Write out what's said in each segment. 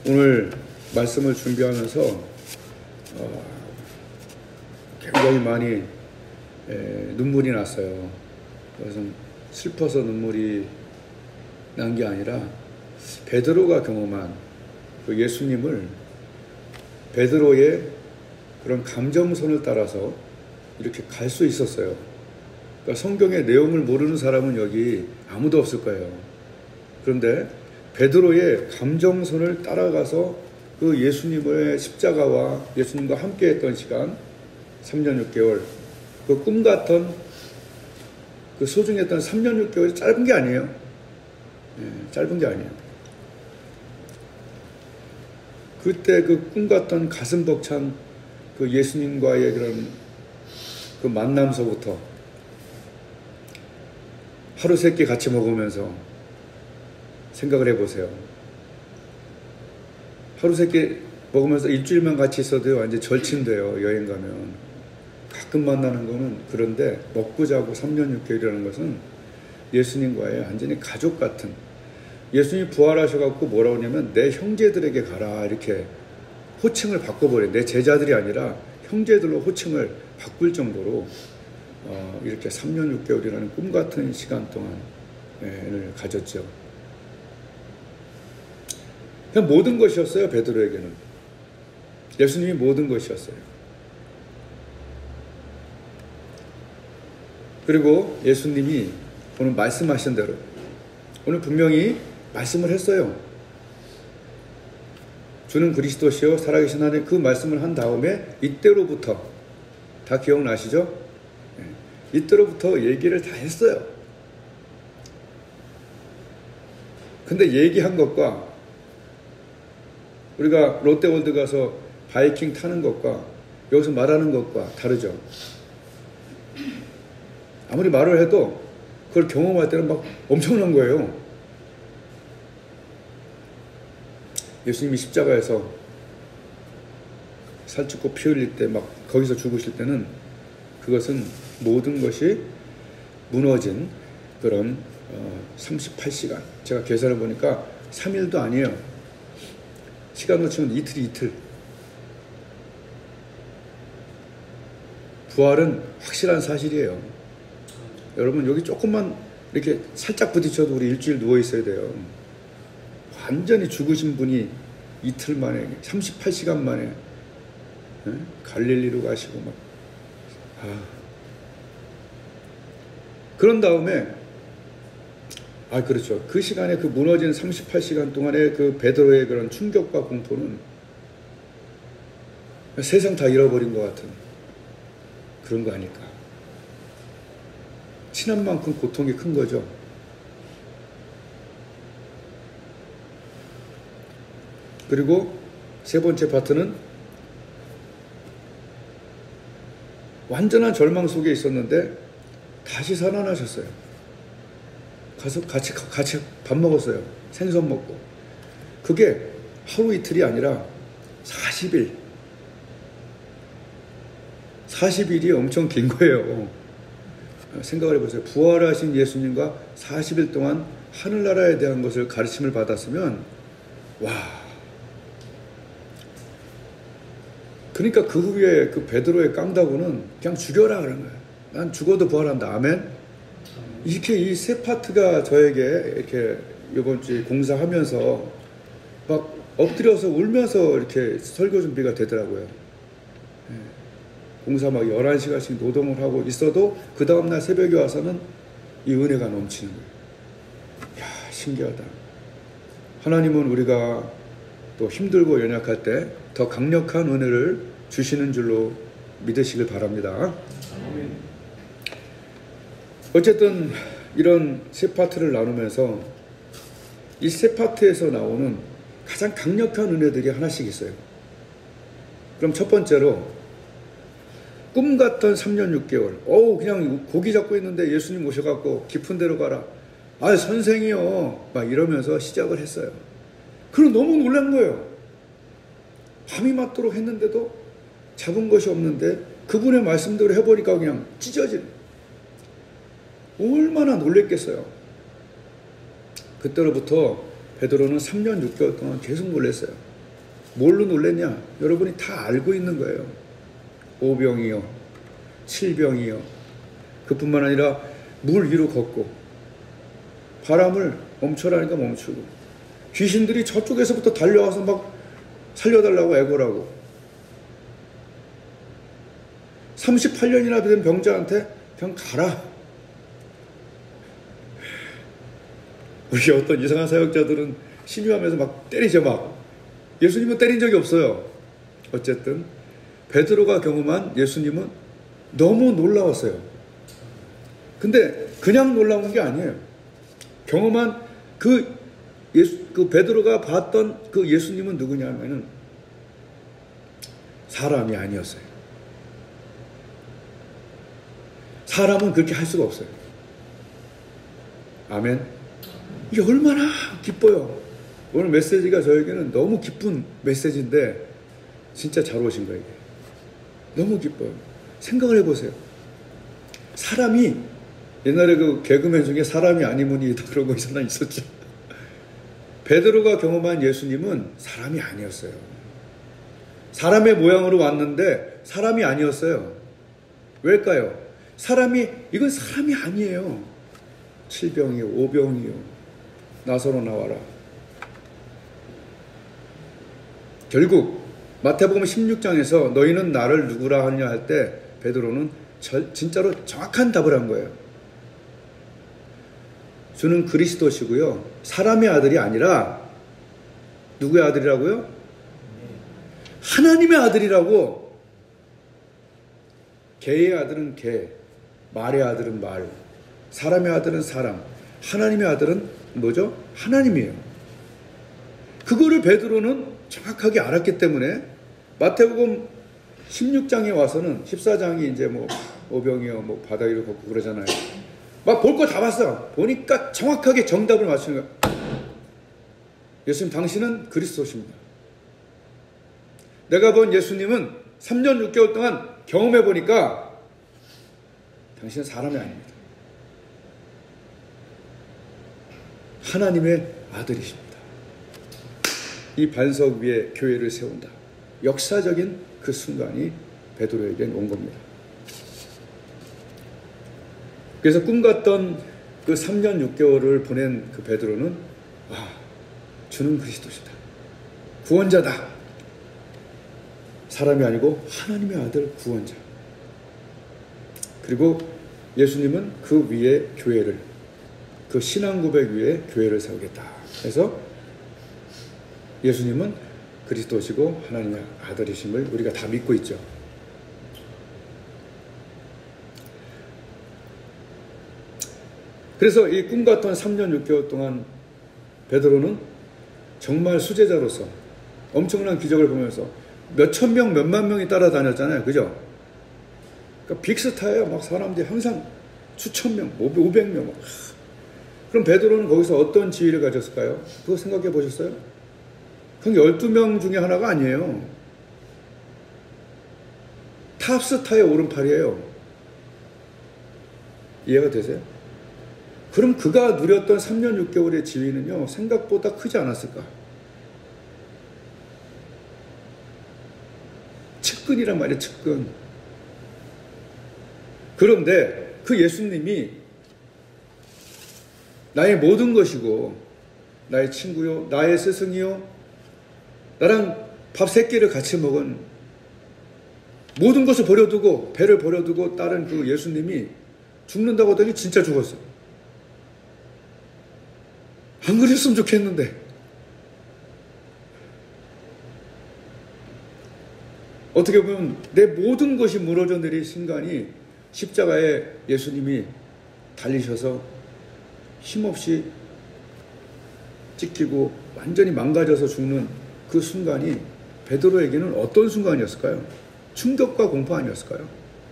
오늘 말씀을 준비하면서 굉장히 많이 눈물이 났어요. 그것은 슬퍼서 눈물이 난 게 아니라 베드로가 경험한 그 예수님을 베드로의 그런 감정선을 따라서 이렇게 갈 수 있었어요. 그러니까 성경의 내용을 모르는 사람은 여기 아무도 없을 거예요. 그런데 베드로의 감정선을 따라가서 그 예수님의 십자가와 예수님과 함께 했던 시간 3년 6개월 그 꿈 같던 그 소중했던 3년 6개월이 짧은 게 아니에요. 짧은 게 아니에요. 그때 그 꿈 같던 가슴 벅찬 그 예수님과의 그런 그 만남서부터 하루 세 끼 같이 먹으면서 생각을 해보세요. 하루 세 끼 먹으면서 일주일만 같이 있어도 완전 절친돼요. 여행 가면 가끔 만나는 거는. 그런데 먹고 자고 3년 6개월이라는 것은 예수님과의 완전히 가족 같은, 예수님이 부활하셔갖고 뭐라고 하냐면 내 형제들에게 가라 이렇게 호칭을 바꿔버려요. 내 제자들이 아니라 형제들로 호칭을 바꿀 정도로 이렇게 3년 6개월이라는 꿈 같은 시간 동안을 가졌죠. 그냥 모든 것이었어요. 베드로에게는 예수님이 모든 것이었어요. 그리고 예수님이 오늘 말씀하신 대로 오늘 분명히 말씀을 했어요. 주는 그리스도시요 살아계신 하나님, 그 말씀을 한 다음에 이때로부터, 다 기억나시죠? 이때로부터 얘기를 다 했어요. 근데 얘기한 것과 우리가 롯데월드 가서 바이킹 타는 것과 여기서 말하는 것과 다르죠. 아무리 말을 해도 그걸 경험할 때는 막 엄청난 거예요. 예수님이 십자가에서 살찌고 피 흘릴 때 막 거기서 죽으실 때는 그것은 모든 것이 무너진 그런 38시간. 제가 계산해 보니까 3일도 아니에요. 시간으로 치면 이틀. 부활은 확실한 사실이에요. 여러분 여기 조금만 이렇게 살짝 부딪혀도 우리 일주일 누워 있어야 돼요. 완전히 죽으신 분이 이틀 만에 38시간 만에 갈릴리로 가시고 막 그런 다음에 그렇죠. 그 시간에 그 무너진 38시간 동안의 그 베드로의 그런 충격과 공포는 세상 다 잃어버린 것 같은 그런 거 아닐까. 친한 만큼 고통이 큰 거죠. 그리고 세 번째 파트는 완전한 절망 속에 있었는데 다시 살아나셨어요. 가서 같이 밥 먹었어요. 생선 먹고. 그게 하루 이틀이 아니라 40일. 40일이 엄청 긴 거예요. 생각을 해보세요. 부활하신 예수님과 40일 동안 하늘나라에 대한 것을 가르침을 받았으면 와. 그러니까 그 후에 그 베드로의 깡다구는 그냥 죽여라 그런 거예요. 난 죽어도 부활한다. 아멘. 이렇게 이 세 파트가 저에게 이렇게 이번 주에 공사하면서 막 엎드려서 울면서 이렇게 설교 준비가 되더라고요. 공사 막 11시간씩 노동을 하고 있어도 그 다음날 새벽에 와서는 이 은혜가 넘치는 거예요. 이야, 신기하다. 하나님은 우리가 또 힘들고 연약할 때 더 강력한 은혜를 주시는 줄로 믿으시길 바랍니다. 어쨌든 이런 세 파트를 나누면서 이 세 파트에서 나오는 가장 강력한 은혜들이 하나씩 있어요. 그럼 첫 번째로 꿈 같던 3년 6개월. 그냥 고기 잡고 있는데 예수님 오셔갖고 깊은 데로 가라. 선생이요. 막 이러면서 시작을 했어요. 그럼 너무 놀란 거예요. 밤이 맞도록 했는데도 잡은 것이 없는데 그분의 말씀대로 해보니까 그냥 찢어지는. 얼마나 놀랬겠어요. 그때로부터 베드로는 3년 6개월 동안 계속 놀랐어요. 뭘로 놀랬냐? 여러분이 다 알고 있는 거예요. 오병이요, 칠병이요. 그뿐만 아니라 물 위로 걷고 바람을 멈춰라니까 멈추고 귀신들이 저쪽에서부터 달려와서 막 살려달라고 애고라고 38년이나 된 병자한테 그냥 가라. 우리 어떤 이상한 사역자들은 심유하면서 막 때리죠. 막 예수님은 때린 적이 없어요. 어쨌든 베드로가 경험한 예수님은 너무 놀라웠어요. 근데 그냥 놀라운 게 아니에요. 경험한 그 베드로가 봤던 그 예수님은 누구냐면은 사람이 아니었어요. 사람은 그렇게 할 수가 없어요. 아멘. 이게 얼마나 기뻐요. 오늘 메시지가 저에게는 너무 기쁜 메시지인데 진짜 잘 오신 거예요. 너무 기뻐요. 생각을 해보세요. 사람이 옛날에 그 개그맨 중에 사람이 아니면이 그런 거 있었죠. 베드로가 경험한 예수님은 사람이 아니었어요. 사람의 모양으로 왔는데 사람이 아니었어요. 왜일까요? 이건 사람이 아니에요. 칠병이요, 오병이요. 나서로 나와라. 결국 마태복음 16장에서 너희는 나를 누구라 하냐 할 때 베드로는 진짜로 정확한 답을 한 거예요. 주는 그리스도시고요. 사람의 아들이 아니라 누구의 아들이라고요? 하나님의 아들이라고. 개의 아들은 개, 말의 아들은 말, 사람의 아들은 사람, 하나님의 아들은 뭐죠? 하나님이에요. 그거를 베드로는 정확하게 알았기 때문에 마태복음 16장에 와서는 14장이 이제 뭐 오병이요, 뭐 바다 위로 걷고 그러잖아요. 막 볼 거 다 봤어. 보니까 정확하게 정답을 맞추는 거야. 예수님, 당신은 그리스도십니다. 내가 본 예수님은 3년 6개월 동안 경험해 보니까 당신은 사람이 아닙니다. 하나님의 아들이십니다. 이 반석 위에 교회를 세운다. 역사적인 그 순간이 베드로에겐 온 겁니다. 그래서 꿈같던 그 3년 6개월을 보낸 그 베드로는 주는 그리스도시다. 구원자다. 사람이 아니고 하나님의 아들 구원자. 그리고 예수님은 그 위에 교회를, 그 신앙 고백 위에 교회를 세우겠다. 그래서 예수님은 그리스도시고 하나님의 아들이심을 우리가 다 믿고 있죠. 그래서 이 꿈같던 3년 6개월 동안 베드로는 정말 수제자로서 엄청난 기적을 보면서 몇천 명, 몇만 명이 따라다녔잖아요. 그죠? 그러니까 빅스타예요. 막 사람들이 항상 수천 명, 500명. 그럼 베드로는 거기서 어떤 지위를 가졌을까요? 그거 생각해 보셨어요? 그건 12명 중에 하나가 아니에요. 탑스타의 오른팔이에요. 이해가 되세요? 그럼 그가 누렸던 3년 6개월의 지위는요, 생각보다 크지 않았을까? 측근이란 말이에요, 측근. 그런데 그 예수님이 나의 모든 것이고, 나의 친구요, 나의 스승이요, 나랑 밥 3끼를 같이 먹은 모든 것을 버려두고, 배를 버려두고 따른 그 예수님이 죽는다고 하더니 진짜 죽었어요. 안 그랬으면 좋겠는데. 어떻게 보면 내 모든 것이 무너져 내린 순간이 십자가에 예수님이 달리셔서 힘없이 찢기고 완전히 망가져서 죽는 그 순간이 베드로에게는 어떤 순간이었을까요? 충격과 공포 아니었을까요?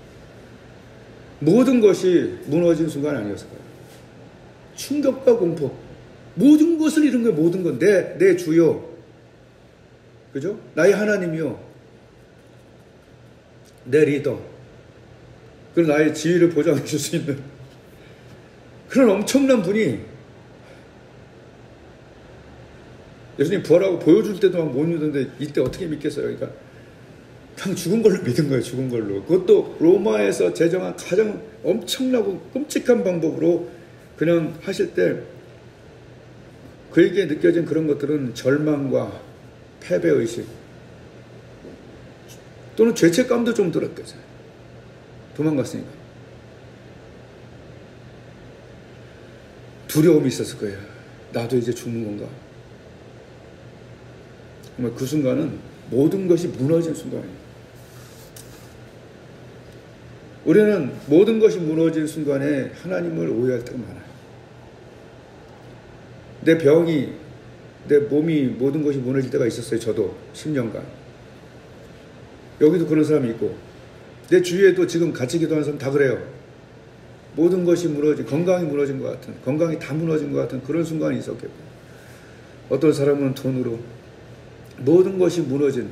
모든 것이 무너진 순간 아니었을까요? 충격과 공포. 모든 것을 잃은 거예요. 모든 건. 내 주요. 그죠? 나의 하나님이요. 내 리더. 그리고 나의 지위를 보장해 줄 수 있는 그런 엄청난 분이 예수님 부활하고 보여줄 때도 막 못 믿었는데 이때 어떻게 믿겠어요? 그러니까 그냥 죽은 걸로 믿은 거예요. 죽은 걸로. 그것도 로마에서 제정한 가장 엄청나고 끔찍한 방법으로 그냥 하실 때 그에게 느껴진 그런 것들은 절망과 패배의식 또는 죄책감도 좀 들었겠어요. 도망갔으니까. 두려움이 있었을 거예요. 나도 이제 죽는 건가? 정말 그 순간은 모든 것이 무너진 순간이에요. 우리는 모든 것이 무너진 순간에 하나님을 오해할 때가 많아요. 내 병이, 내 몸이 모든 것이 무너질 때가 있었어요. 저도 10년간. 여기도 그런 사람이 있고 내 주위에도 지금 같이 기도하는 사람 다 그래요. 모든 것이 무너진, 건강이 무너진 것 같은, 건강이 다 무너진 것 같은 그런 순간이 있었겠고, 어떤 사람은 돈으로 모든 것이 무너진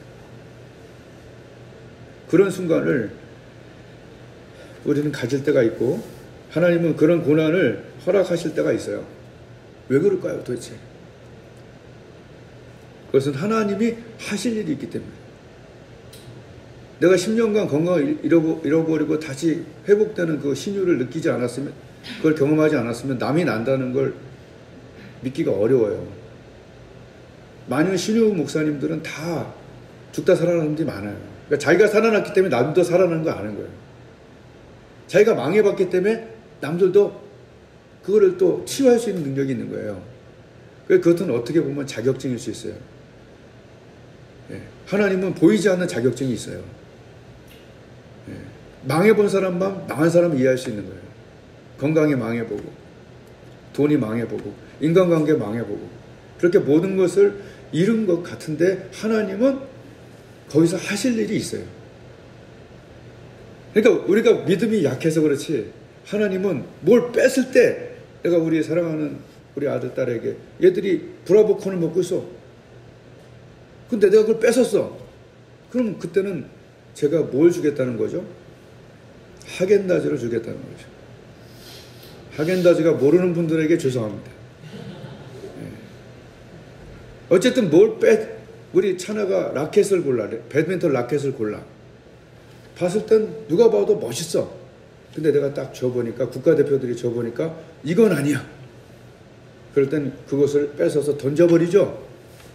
그런 순간을 우리는 가질 때가 있고, 하나님은 그런 고난을 허락하실 때가 있어요. 왜 그럴까요, 도대체? 그것은 하나님이 하실 일이 있기 때문에. 내가 10년간 건강을 잃어버리고 다시 회복되는 그 신유를 느끼지 않았으면, 그걸 경험하지 않았으면 남이 난다는 걸 믿기가 어려워요. 많은 신유 목사님들은 다 죽다 살아나는 분들이 많아요. 그러니까 자기가 살아났기 때문에 남도 살아나는 거 아는 거예요. 자기가 망해봤기 때문에 남들도 그거를 또 치유할 수 있는 능력이 있는 거예요. 그것은 어떻게 보면 자격증일 수 있어요. 하나님은 보이지 않는 자격증이 있어요. 망해본 사람만 망한 사람을 이해할 수 있는 거예요. 건강이 망해보고, 돈이 망해보고, 인간관계 망해보고, 그렇게 모든 것을 잃은 것 같은데 하나님은 거기서 하실 일이 있어요. 그러니까 우리가 믿음이 약해서 그렇지, 하나님은 뭘 뺐을 때, 내가 우리 사랑하는 우리 아들, 딸에게 얘들이 브라보콘을 먹고 있어. 근데 내가 그걸 뺏었어. 그럼 그때는 제가 뭘 주겠다는 거죠? 하겐다즈를 주겠다는 거죠. 하겐다즈가 모르는 분들에게 죄송합니다. 어쨌든 우리 차나가 라켓을 골라, 배드민턴 라켓을 골라. 봤을 땐 누가 봐도 멋있어. 근데 내가 딱 줘보니까, 국가대표들이 줘보니까 이건 아니야. 그럴 땐 그것을 뺏어서 던져버리죠.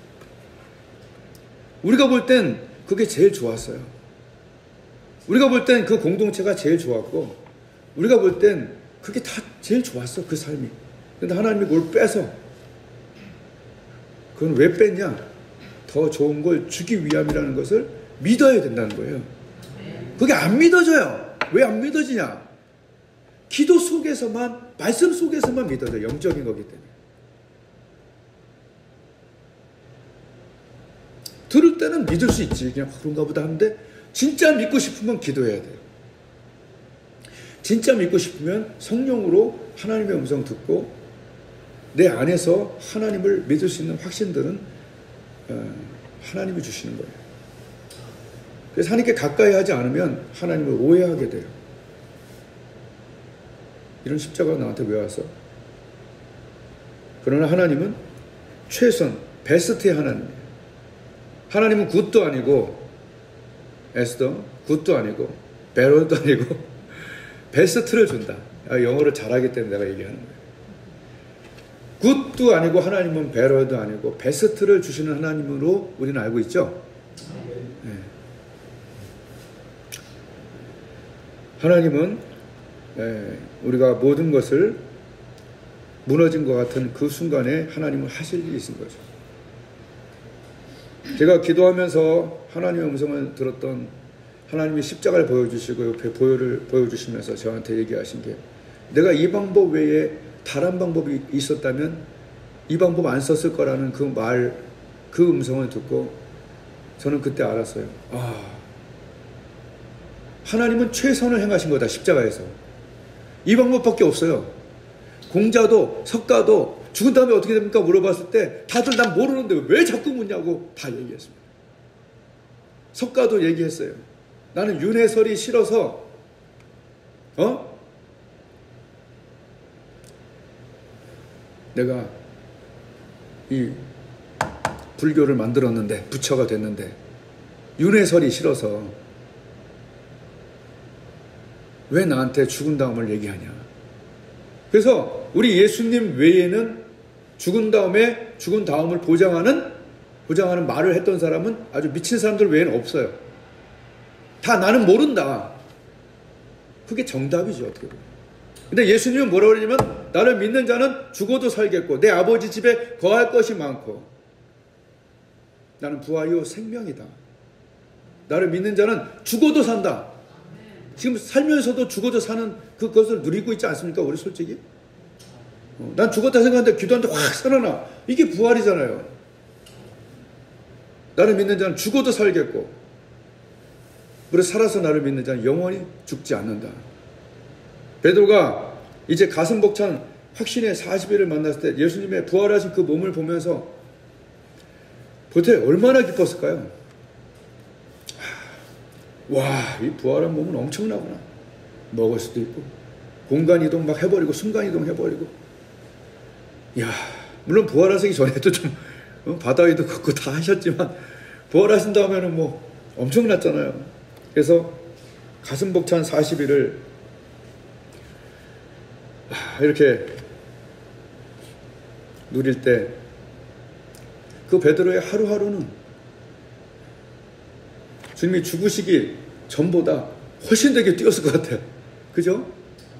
우리가 볼 땐 그게 제일 좋았어요. 우리가 볼 땐 그 공동체가 제일 좋았고, 우리가 볼 땐 그게 다 제일 좋았어, 그 삶이. 근데 하나님이 그걸 빼서, 그건 왜 뺐냐? 더 좋은 걸 주기 위함이라는 것을 믿어야 된다는 거예요. 그게 안 믿어져요. 왜 안 믿어지냐? 기도 속에서만, 말씀 속에서만 믿어져요. 영적인 거기 때문에. 들을 때는 믿을 수 있지. 그냥 그런가 보다 하는데, 진짜 믿고 싶으면 기도해야 돼요. 진짜 믿고 싶으면 성령으로 하나님의 음성 듣고 내 안에서 하나님을 믿을 수 있는 확신들은 하나님이 주시는 거예요. 그래서 하나님께 가까이 하지 않으면 하나님을 오해하게 돼요. 이런 십자가가 나한테 왜 왔어? 그러나 하나님은 최선, 베스트의 하나님이에요. 하나님은 굿도 아니고 에스더, 굿도 아니고 베럴도 아니고 베스트를 준다. 영어를 잘하기 때문에 내가 얘기하는 거예요. 굿도 아니고 하나님은 베럴도 아니고 베스트를 주시는 하나님으로 우리는 알고 있죠. 네. 하나님은 우리가 모든 것을 무너진 것 같은 그 순간에 하나님은 하실 일이 있는 거죠. 제가 기도하면서 하나님의 음성을 들었던, 하나님이 십자가를 보여주시고 옆에 보혈을 보여주시면서 저한테 얘기하신 게, 내가 이 방법 외에 다른 방법이 있었다면 이 방법 안 썼을 거라는 그 말, 그 음성을 듣고 저는 그때 알았어요. 하나님은 최선을 행하신 거다, 십자가에서. 이 방법밖에 없어요. 공자도 석가도 죽은 다음에 어떻게 됩니까? 물어봤을 때 다들 난 모르는데 왜 자꾸 묻냐고 다 얘기했습니다. 석가도 얘기했어요. 나는 윤회설이 싫어서 내가 이 불교를 만들었는데, 부처가 됐는데 윤회설이 싫어서 왜 나한테 죽은 다음을 얘기하냐. 그래서 우리 예수님 외에는 죽은 다음을 보장하는 말을 했던 사람은 아주 미친 사람들 외에는 없어요. 다 나는 모른다. 그게 정답이죠, 어떻게 보면. 근데 예수님은 뭐라고 그러냐면, 나를 믿는 자는 죽어도 살겠고 내 아버지 집에 거할 것이 많고 나는 부활이요 생명이다. 나를 믿는 자는 죽어도 산다. 지금 살면서도 죽어도 사는 그것을 누리고 있지 않습니까? 우리 솔직히. 난 죽었다 생각하는데 기도하는데 확 살아나. 이게 부활이잖아요. 나를 믿는 자는 죽어도 살겠고, 그래서 살아서 나를 믿는 자는 영원히 죽지 않는다. 베드로가 이제 가슴 벅찬 확신의 40일을 만났을 때 예수님의 부활하신 그 몸을 보면서 도대체 얼마나 기뻤을까요? 와, 이 부활한 몸은 엄청나구나. 먹을 수도 있고 공간이동 막 해버리고 순간이동 해버리고. 이야, 물론 부활하시기 전에도 좀 바다 위도 걷고 다 하셨지만 부활하신 다음에는 뭐 엄청났잖아요. 그래서 가슴 벅찬 40일을 이렇게 누릴 때 그 베드로의 하루하루는 주님이 죽으시기 전보다 훨씬 되게 뛰었을 것 같아요. 그죠?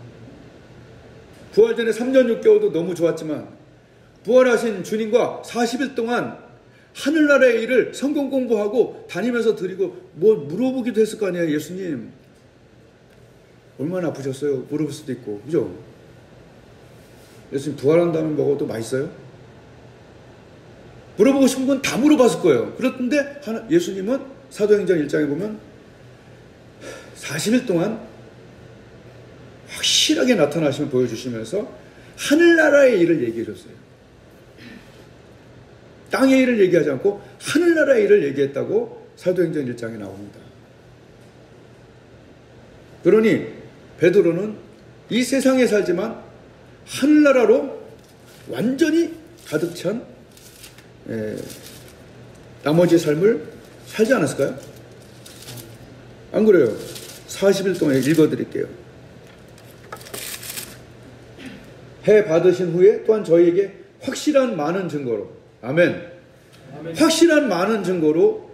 부활 전에 3년 6개월도 너무 좋았지만 부활하신 주님과 40일 동안 하늘나라의 일을 성경 공부하고 다니면서 드리고 뭐 물어보기도 했을 거 아니에요. 예수님 얼마나 아프셨어요? 물어볼 수도 있고. 그죠? 예수님 부활한 다음에 먹어도 맛있어요? 물어보고 싶은 건 다 물어봤을 거예요. 그런데 예수님은 사도행전 1장에 보면 40일 동안 확실하게 나타나시면 보여주시면서 하늘나라의 일을 얘기해 줬어요. 땅의 일을 얘기하지 않고 하늘나라의 일을 얘기했다고 사도행전 1장에 나옵니다. 그러니 베드로는 이 세상에 살지만 하늘나라로 완전히 가득 찬 나머지 삶을 살지 않았을까요? 안 그래요? 40일 동안 읽어드릴게요. 해 받으신 후에 또한 저희에게 확실한 많은 증거로, 아멘. 확실한 많은 증거로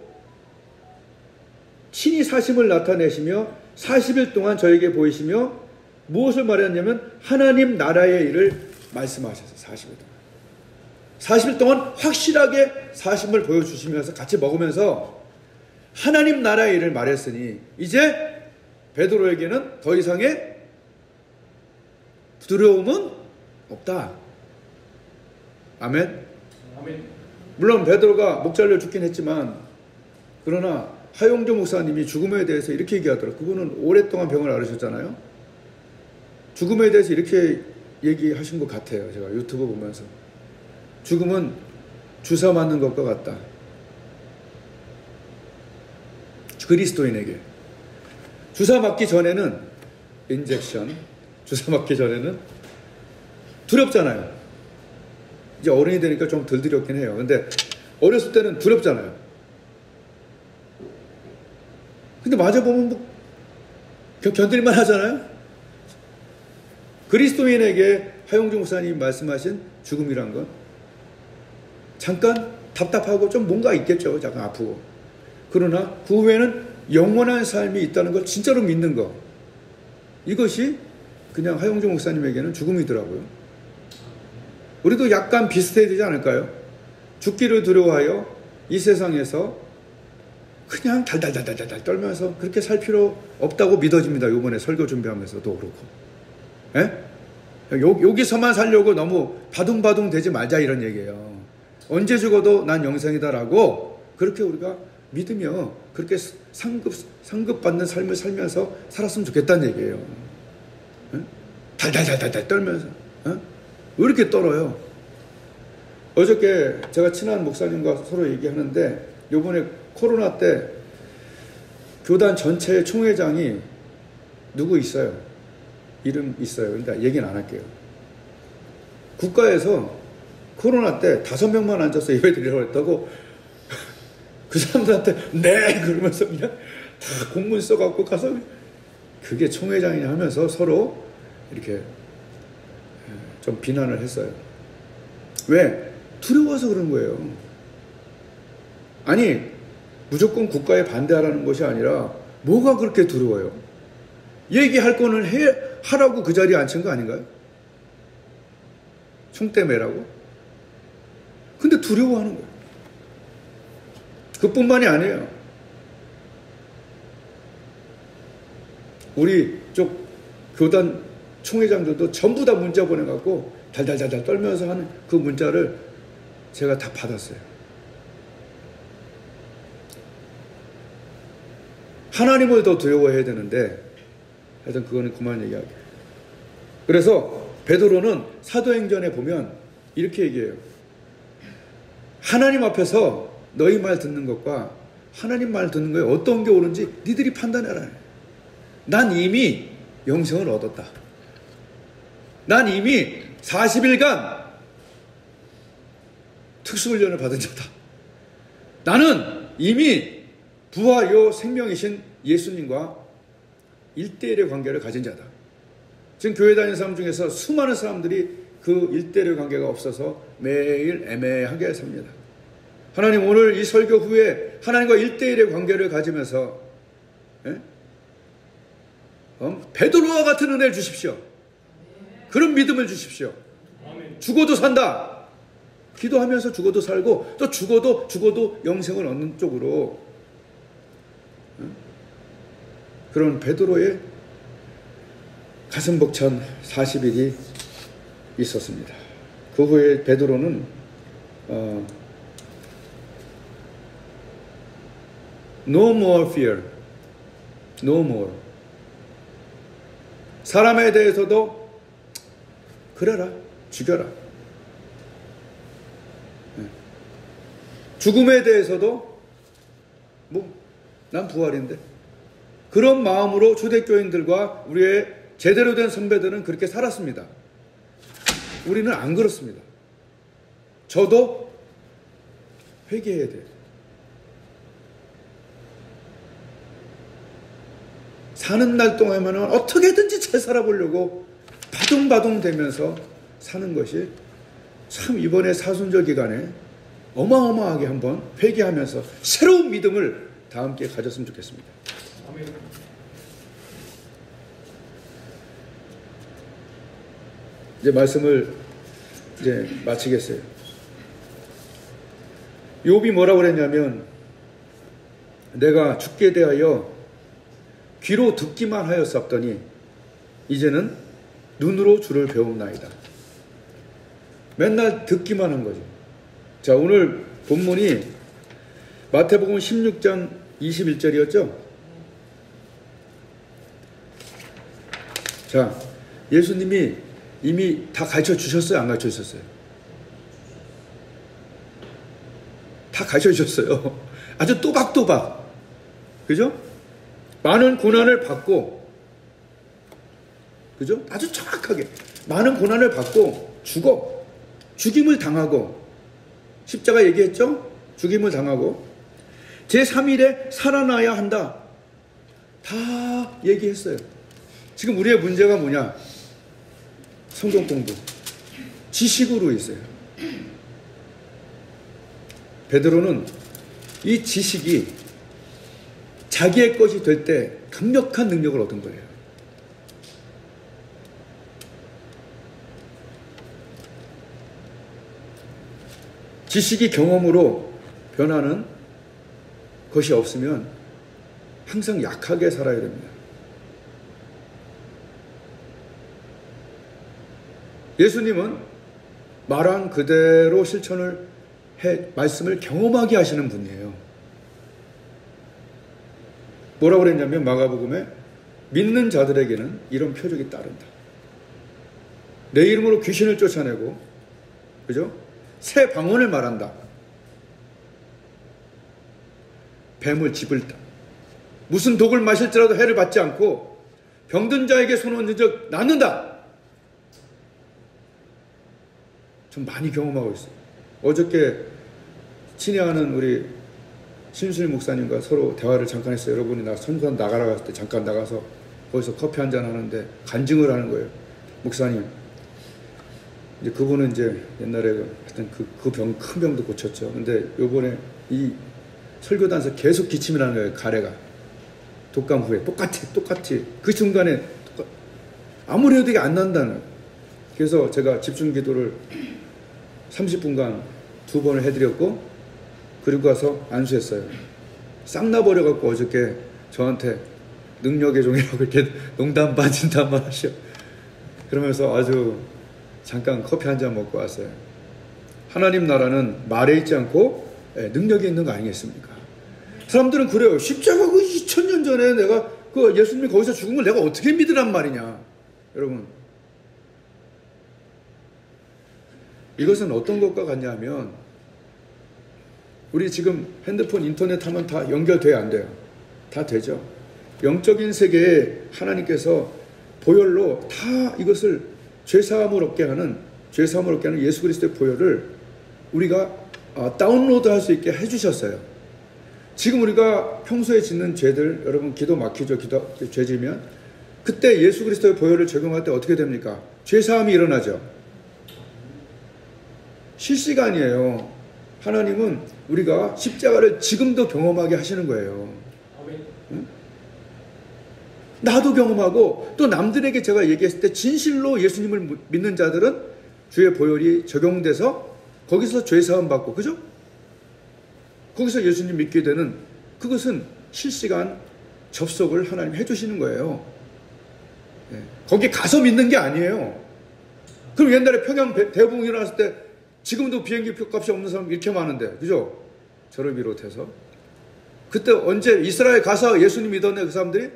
친히 사심을 나타내시며 40일 동안 저에게 보이시며 무엇을 말했냐면 하나님 나라의 일을 말씀하셨어요. 40일 동안. 40일 동안 확실하게 사심을 보여주시면서 같이 먹으면서 하나님 나라의 일을 말했으니 이제 베드로에게는 더 이상의 두려움은 없다. 아멘. 물론 베드로가 목 잘려 죽긴 했지만 그러나 하용조 목사님이 죽음에 대해서 이렇게 얘기하더라고요. 그분은 오랫동안 병을 앓으셨잖아요. 죽음에 대해서 이렇게 얘기하신 것 같아요. 제가 유튜브 보면서. 죽음은 주사 맞는 것과 같다. 그리스도인에게. 주사 맞기 전에는 인젝션, 주사 맞기 전에는 두렵잖아요. 이제 어른이 되니까 좀 덜 두렵긴 해요. 근데 어렸을 때는 두렵잖아요. 근데 맞아보면 뭐 견딜만 하잖아요. 그리스도인에게 하용주 목사님이 말씀하신 죽음이란 건 잠깐 답답하고 좀 뭔가 있겠죠. 잠깐 아프고. 그러나 그 후에는 영원한 삶이 있다는 걸 진짜로 믿는 거. 이것이 그냥 하용주 목사님에게는 죽음이더라고요. 우리도 약간 비슷해야 되지 않을까요? 죽기를 두려워하여 이 세상에서 그냥 달달달달달 떨면서 그렇게 살 필요 없다고 믿어집니다. 이번에 설교 준비하면서도 그렇고. 예? 여기서만 살려고 너무 바둥바둥 되지 말자 이런 얘기예요. 언제 죽어도 난 영생이다라고 그렇게 우리가 믿으며 그렇게 상급받는 삶을 살면서 살았으면 좋겠다는 얘기예요. 예? 달달달달 떨면서. 예? 왜 이렇게 떨어요? 어저께 제가 친한 목사님과 서로 얘기하는데 요번에 코로나 때 교단 전체의 총회장이 누구 있어요? 이름 있어요. 그러니까 얘기는 안 할게요. 국가에서 코로나 때 5명만 앉아서 예배 드리라고 했다고 그 사람들한테 네 그러면서 그냥 다 공문 써갖고 가서 그게 총회장이냐 하면서 서로 이렇게 좀 비난을 했어요. 왜? 두려워서 그런 거예요. 아니 무조건 국가에 반대하라는 것이 아니라 뭐가 그렇게 두려워요? 얘기할 거는 하라고 그 자리에 앉힌 거 아닌가요? 총대 매라고? 근데 두려워하는 거예요. 그뿐만이 아니에요. 우리 쪽 교단 총회장들도 전부 다 문자 보내갖고 달달달달 떨면서 하는 그 문자를 제가 다 받았어요. 하나님을 더 두려워해야 되는데 하여튼 그거는 그만 얘기하게. 그래서 베드로는 사도행전에 보면 이렇게 얘기해요. 하나님 앞에서 너희 말 듣는 것과 하나님 말 듣는 거에 어떤 게 옳은지 니들이 판단해라. 난 이미 영생을 얻었다. 난 이미 40일간 특수훈련을 받은 자다. 나는 이미 부활요 생명이신 예수님과 1대1의 관계를 가진 자다. 지금 교회 다니는 사람 중에서 수많은 사람들이 그 1대1의 관계가 없어서 매일 애매하게 삽니다. 하나님 오늘 이 설교 후에 하나님과 1대1의 관계를 가지면서 베드로와 같은 은혜를 주십시오. 그런 믿음을 주십시오. 죽어도 산다. 기도하면서 죽어도 살고 또 죽어도 영생을 얻는 쪽으로 그런 베드로의 가슴 벅찬 40일이 있었습니다. 그 후에 베드로는 No more fear. No more. 사람에 대해서도 그래라. 죽여라. 죽음에 대해서도 난 부활인데. 그런 마음으로 초대교인들과 우리의 제대로 된 선배들은 그렇게 살았습니다. 우리는 안 그렇습니다. 저도 회개해야 돼요. 사는 날 동안에는 어떻게든지 잘 살아보려고 바둥바둥 되면서 사는 것이 참 이번에 사순절 기간에 어마어마하게 한번 회개하면서 새로운 믿음을 다 함께 가졌으면 좋겠습니다. 아멘. 이제 말씀을 마치겠어요. 욥이 뭐라고 그랬냐면 내가 죽게 대하여 귀로 듣기만 하였었더니 이제는 눈으로 주를 배움나이다. 맨날 듣기만 한 거죠. 자, 오늘 본문이 마태복음 16장 21절이었죠. 자, 예수님이 이미 다 가르쳐 주셨어요? 안 가르쳐 주셨어요? 다 가르쳐 주셨어요. 아주 또박또박. 그죠? 많은 고난을 받고, 그죠? 아주 정확하게. 많은 고난을 받고, 죽임을 당하고, 십자가 얘기했죠? 죽임을 당하고, 제3일에 살아나야 한다. 다 얘기했어요. 지금 우리의 문제가 뭐냐? 성경 공부. 지식으로 있어요. 베드로는 이 지식이 자기의 것이 될 때 강력한 능력을 얻은 거예요. 지식이 경험으로 변하는 것이 없으면 항상 약하게 살아야 됩니다. 예수님은 말한 그대로 실천을 말씀을 경험하게 하시는 분이에요. 뭐라고 그랬냐면 마가복음에 믿는 자들에게는 이런 표적이 따른다. 내 이름으로 귀신을 쫓아내고, 그죠? 새 방언을 말한다. 뱀을 집을다. 무슨 독을 마실지라도 해를 받지 않고 병든 자에게 손 얹은 적 낫는다. 좀 많이 경험하고 있어요. 어저께 친애하는 우리 신순일 목사님과 서로 대화를 잠깐 했어요. 여러분이 나 선교사 나가라 갔을 때 잠깐 나가서 거기서 커피 한잔 하는데 간증을 하는 거예요. 목사님, 이제 그분은 이제 옛날에 하여튼 큰 병도 고쳤죠. 근데 요번에 이 설교단에서 계속 기침이 나는 거예요. 가래가. 독감 후에. 똑같이. 그 중간에 아무리 해도 이게 안 난다는. 그래서 제가 집중 기도를 30분간 2번을 해드렸고, 그리고 가서 안수했어요. 쌍나버려갖고 어저께 저한테 능력의 종이라고 이렇게 농담 반 진담만 하셔. 그러면서 아주 잠깐 커피 한 잔 먹고 왔어요. 하나님 나라는 말에 있지 않고 능력이 있는 거 아니겠습니까? 사람들은 그래요. 십자가 그 2000년 전에 내가 그 예수님이 거기서 죽은 걸 내가 어떻게 믿으란 말이냐. 여러분, 이것은 어떤 것과 같냐면, 우리 지금 핸드폰 인터넷 하면 다 연결돼야 안 돼요? 다 되죠. 영적인 세계에 하나님께서 보혈로 다 이것을 죄사함을 얻게 하는 예수 그리스도의 보혈을 우리가 다운로드 할 수 있게 해주셨어요. 지금 우리가 평소에 짓는 죄들, 여러분 기도 막히죠. 죄 지면 그때 예수 그리스도의 보혈을 적용할 때 어떻게 됩니까? 죄사함이 일어나죠. 실시간이에요. 하나님은 우리가 십자가를 지금도 경험하게 하시는 거예요. 응? 나도 경험하고 또 남들에게 제가 얘기했을 때 진실로 예수님을 믿는 자들은 주의 보혈이 적용돼서 거기서 죄사함 받고, 그죠? 거기서 예수님 믿게 되는, 그것은 실시간 접속을 하나님 해주시는 거예요. 네. 거기 가서 믿는 게 아니에요. 그럼 옛날에 평양 대붕 일어났을 때 지금도 비행기 표값이 없는 사람 이렇게 많은데, 그죠? 저를 비롯해서. 그때 언제 이스라엘 가서 예수님 믿었네, 그 사람들이?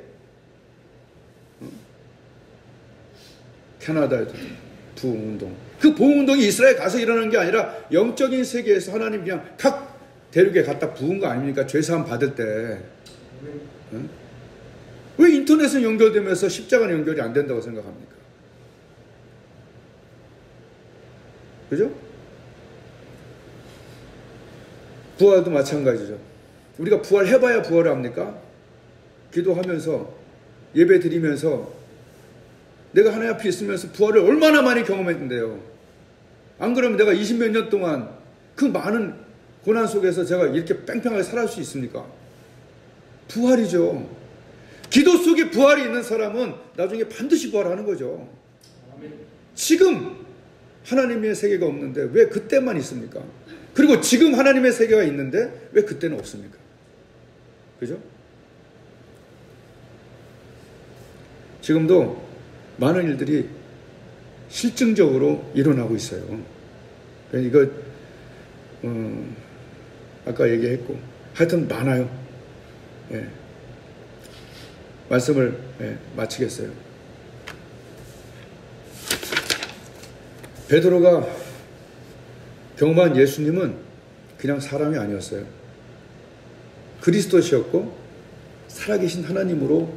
캐나다에도 부흥운동. 그 부흥운동이 이스라엘 가서 일어나는 게 아니라 영적인 세계에서 하나님 그냥 각 대륙에 갖다 부은 거 아닙니까? 죄사함 받을 때. 응? 왜 인터넷은 연결되면서 십자가는 연결이 안 된다고 생각합니까? 그죠? 부활도 마찬가지죠. 우리가 부활해봐야 부활을 합니까? 기도하면서 예배 드리면서 내가 하나님 앞에 있으면서 부활을 얼마나 많이 경험했는데요. 안 그러면 내가 20몇 년 동안 그 많은 고난 속에서 제가 이렇게 뺑뺑하게 살아갈 수 있습니까? 부활이죠. 기도 속에 부활이 있는 사람은 나중에 반드시 부활하는 거죠. 지금 하나님의 세계가 없는데 왜 그때만 있습니까? 그리고 지금 하나님의 세계가 있는데 왜 그때는 없습니까? 그죠? 지금도 많은 일들이 실증적으로 일어나고 있어요. 이거 아까 얘기했고 하여튼 많아요. 예. 말씀을 마치겠어요. 베드로가 경험한 예수님은 그냥 사람이 아니었어요. 그리스도시였고 살아계신 하나님으로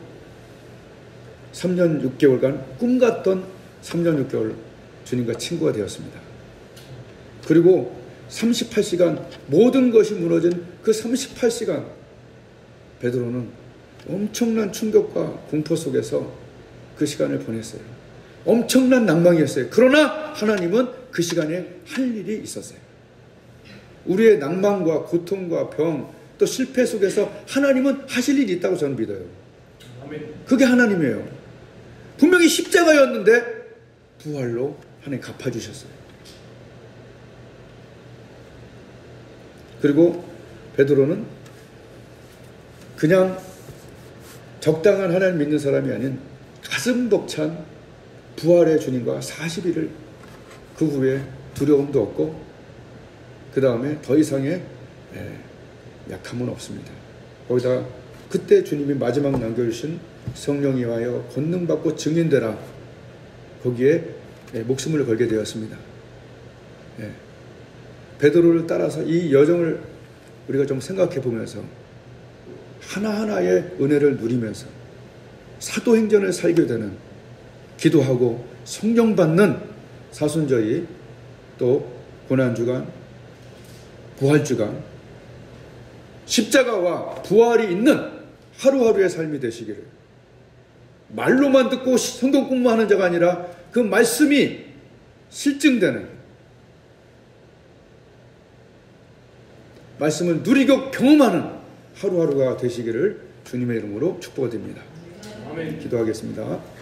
3년 6개월간 꿈같던 3년 6개월 주님과 친구가 되었습니다. 그리고 38시간 모든 것이 무너진 그 38시간 베드로는 엄청난 충격과 공포 속에서 그 시간을 보냈어요. 엄청난 낭망이었어요. 그러나 하나님은 그 시간에 할 일이 있었어요. 우리의 낭망과 고통과 병, 또 실패 속에서 하나님은 하실 일이 있다고 저는 믿어요. 그게 하나님이에요. 분명히 십자가였는데 부활로 하나님 갚아주셨어요. 그리고 베드로는 그냥 적당한 하나님 믿는 사람이 아닌 가슴 벅찬 부활의 주님과 40일을 그 후에 두려움도 없고 그 다음에 더 이상의 약함은 없습니다. 거기다가 그때 주님이 마지막 남겨주신 성령이 와여 권능받고 증인되라, 거기에 목숨을 걸게 되었습니다. 베드로를 따라서 이 여정을 우리가 좀 생각해 보면서 하나하나의 은혜를 누리면서 사도행전을 살게 되는, 기도하고 성령 받는 십자가와 부활이 있는 하루하루의 삶이 되시기를, 말로만 듣고 성경 공부하는 자가 아니라 그 말씀이 실증되는, 말씀을 누리고 경험하는 하루하루가 되시기를 주님의 이름으로 축복드립니다. 기도하겠습니다.